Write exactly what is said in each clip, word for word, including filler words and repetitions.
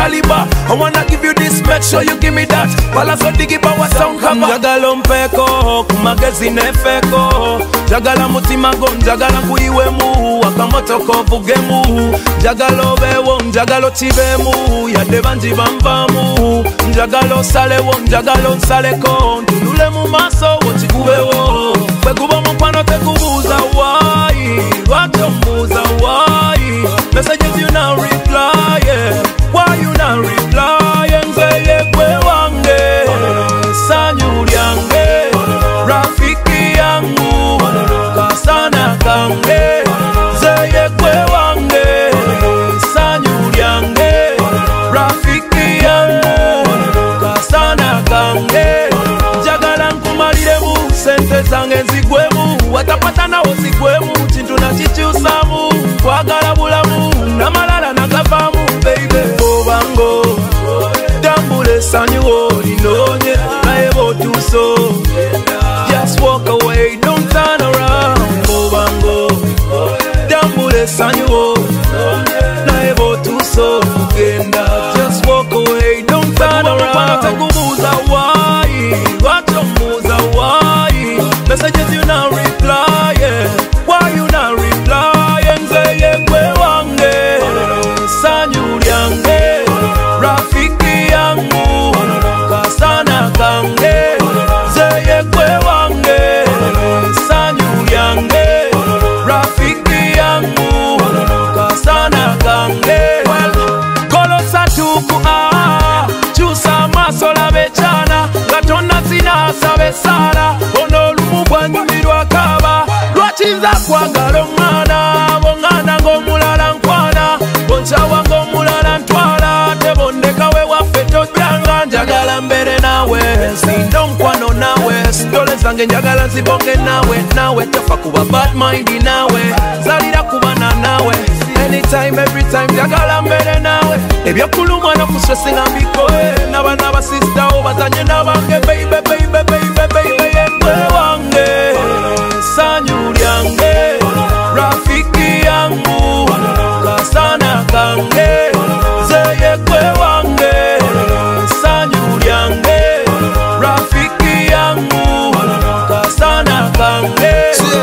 caliber. I wanna give you this, make sure you give me that. While so digi power sound cover. Jagala mpeko, kumagezi nefeko. Jagala mutima go, jagala kuiwe mu. Wakamoto kovuge mu. Jagalo bewo, jagalo chibe mu. Yade banji bamba mu. Jagalo sale wo, jagalo sale ko. Tulule mu maso, wochikube wo. Bekuba mpano te kubuza why. Wato muza why. Messages you not reply, yeah. Why you not reply? Nzeye kwe wange sanyu lyange rafiki yangu kasana kange. Nzeye kwe wange sanyu lyange rafiki yangu kasana kange. Njagala nkumalire mu sente zange nzigwemu. Watapata nawo zigwemu. Chintu na chichusamu kwagala bulamu namalala nagavamu baby. Obango tambule sanyu olinonye naye botuso. Just walk away, don't turn around. Obango tambule sanyu naye botuso kugenda. Just walk away, don't turn around. Tekubuza why, wachomuza why. Messages you not reply, yeah. Why you not reply? Nzeye kwe wange sanyu lyange rafiki yangu kasana kange. Nzeye kwe wange sanyu lyange rafiki yangu kasana kange. Kolo satuku ah chusa masola bechana gatona zina sabe sala ono lumubwa nyumirwa kaba lwachinza kwagala omwana bongana ng'omulala nkwana bonchawa ng'omulala ntwala tebondeka we waffe tojjanga. Njagala mbere nawe sindo nkwano nawe sitole zange njagala nzibonge nawe nawe tofa kuba bad mind nawe zalira kubana nawe anytime every time njagala mbere nawe ebyokulumwa nokuswesinga mbikoe n'abaana basisitawo bazanye n'abange baby baby baby baby yekwe wange sanyu lyange rafiki yangu kasana kange. Nzeye kwe wange sanyu lyange rafiki yangu kasana kange.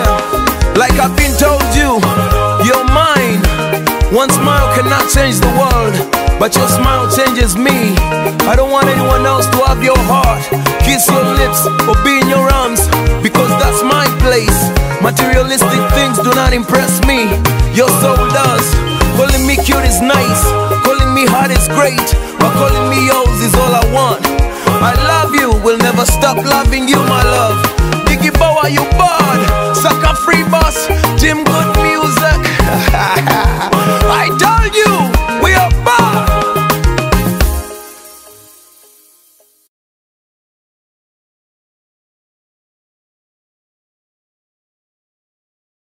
Like I've been told you, you're mine. One smile cannot change the world, but your smile changes me. I don't want anyone else to have your heart, kiss your lips, or be in your arms, because that's my place. Materialistic things do not impress me. Your soul does. Calling me cute is nice, calling me hot is great, but calling me yours is all I want. I love you, will never